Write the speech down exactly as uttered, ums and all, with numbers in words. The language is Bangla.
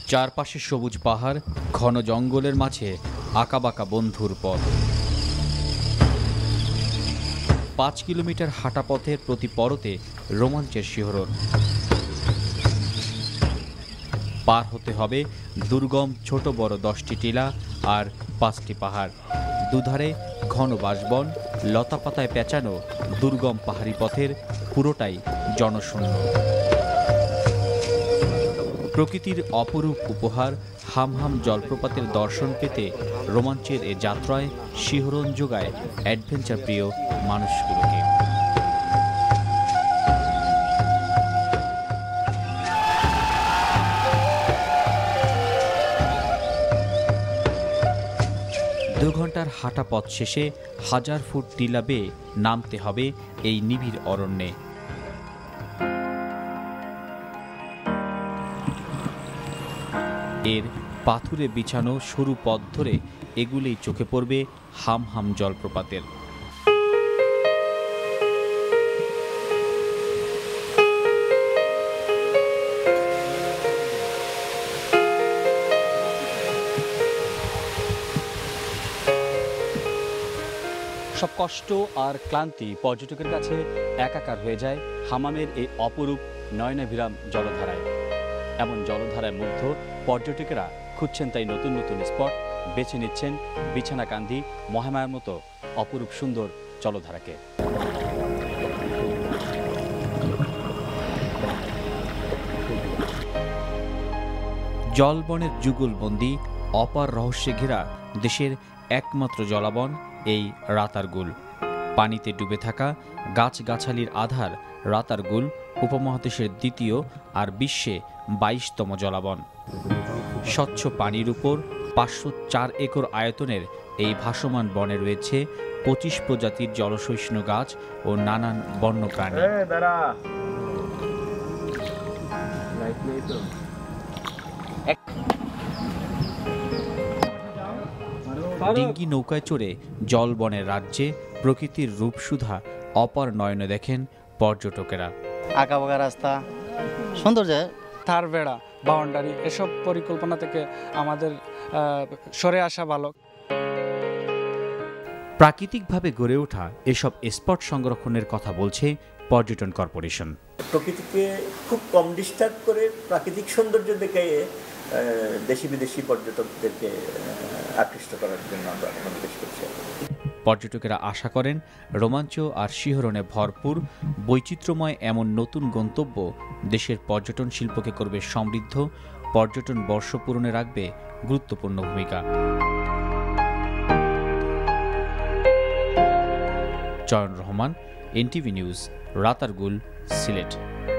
চারপাশে সবুজ পাহাড়, ঘন জঙ্গলের মাঝে আঁকাবাঁকা বন্ধুর পথ। পাঁচ কিলোমিটার হাঁটা পথের প্রতি পরতে রোমাঞ্চের শিহরণ। পার হতে হবে দুর্গম ছোট বড় দশটি টিলা আর পাঁচটি পাহাড়। দুধারে ঘন বাঁশবন, লতাপাতায় পেঁচানো দুর্গম পাহাড়ি পথের পুরোটাই জনশূন্য। প্রকৃতির অপরূপ উপহার হামহাম জলপ্রপাতের দর্শন পেতে রোমাঞ্চের এ যাত্রায় শিহরণ যোগায় অ্যাডভেঞ্চার প্রিয় মানুষগুলোকে। দু ঘন্টার হাঁটা পথ শেষে হাজার ফুট টিলা বেয়ে নামতে হবে এই নিবিড় অরণ্যে। এর পাথুরে বিছানো সরু পথ ধরে এগুলেই চোখে পড়বে হামহাম জলপ্রপাতের। সব কষ্ট আর ক্লান্তি পর্যটকের কাছে একাকার হয়ে যায় হামামের এই অপরূপ নয়নাভিরাম জলধারায়। এমন জলধারায় মুগ্ধ পর্যটকেরা খুঁজছেন তাই নতুন নতুন স্পট, বেছে নিচ্ছেন বিছানাকান্দি, মহামায়ার মতো অপরূপ সুন্দর জলধারাকে। জলবনের যুগলবন্দি অপার রহস্যে ঘেরা দেশের একমাত্র জলাবন এই রাতারগুল। পানিতে ডুবে থাকা গাছগাছালির আধার রাতারগুল উপমহাদেশের দ্বিতীয় আর বিশ্বে বাইশতম জলাবন। স্বচ্ছ পানির উপর পাঁচশো চার একর আয়তনের এই ভাসমান বনে রয়েছে পঁচিশ প্রজাতির জলসহিষ্ণু গাছ ও নানান বন্যপ্রাণী। ডিঙ্গি নৌকায় চড়ে জলবনের রাজ্যে প্রকৃতির রূপসুধা অপার নয়নে দেখেন পর্যটকেরা। আঁকাবাঁকা রাস্তা, সুন্দর যায়, তার বেড়া, বাউন্ডারি, এসব পরিকল্পনা থেকে আমাদের সরে আসা ভালো। প্রাকৃতিকভাবে গড়ে ওঠা এসব স্পট সংরক্ষণের কথা বলছে পর্যটন কর্পোরেশন। প্রকৃতিকে খুব কম ডিস্টার্ব করে প্রাকৃতিক সৌন্দর্য দেখে দেশি বিদেশি পর্যটকদেরকে আকৃষ্ট করার জন্য আমরা নির্দেশ করছি। পর্যটকেরা আশা করেন রোমাঞ্চ আর শিহরণে ভরপুর বৈচিত্র্যময় এমন নতুন গন্তব্য দেশের পর্যটন শিল্পকে করবে সমৃদ্ধ, পর্যটন বর্ষ পূরণে রাখবে গুরুত্বপূর্ণ ভূমিকা। Chayan Rahman, NTV news, Ratargul, Sylhet.